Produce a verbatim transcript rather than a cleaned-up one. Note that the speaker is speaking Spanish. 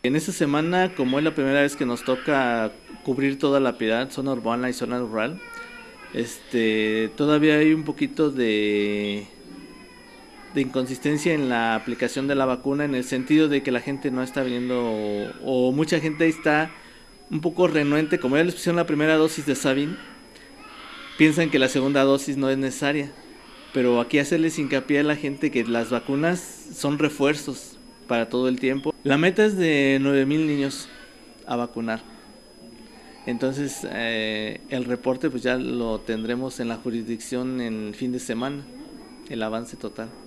En esta semana, como es la primera vez que nos toca cubrir toda la Piedad, zona urbana y zona rural, este, todavía hay un poquito de, de inconsistencia en la aplicación de la vacuna, en el sentido de que la gente no está viendo, o, o mucha gente está un poco renuente, como ya les pusieron la primera dosis de Sabin, piensan que la segunda dosis no es necesaria. Pero aquí hacerles hincapié a la gente que las vacunas son refuerzos para todo el tiempo. La meta es de nueve mil niños a vacunar. Entonces eh, el reporte pues ya lo tendremos en la jurisdicción en el fin de semana, el avance total.